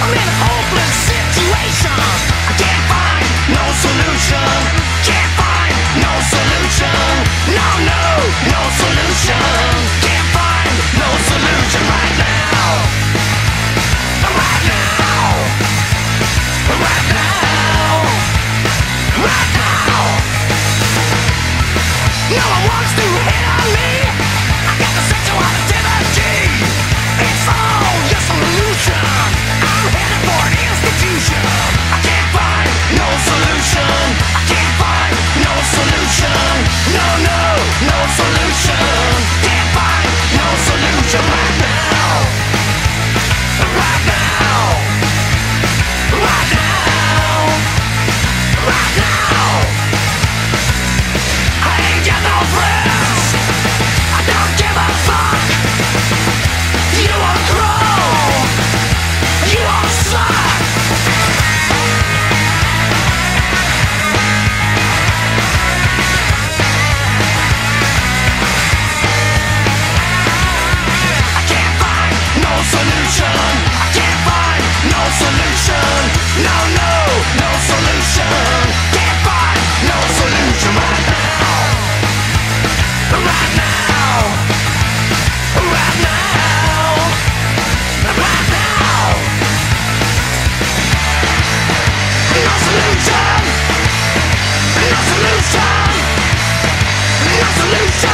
I'm in a hopeless situation. I can't find no solution. Can't find no solution. No, no, no solution. Can't find no solution right now. Right now. Right now. Right now. No one wants to hit on me. I got the sexual activity. It's all just an illusion. I'm headed for an institution. I can't find no solution. I can't find no solution. No, no, no solution. Can't find no solution right now. Right now. Right now. Right now. I ain't got no friends. I don't give a fuck. You wanna grow. You wanna suck. I can't find no solution. I can't find no solution. No, no, no solution. Can't find no solution right now. Right now. Right now. Right now. No solution. No solution. No solution.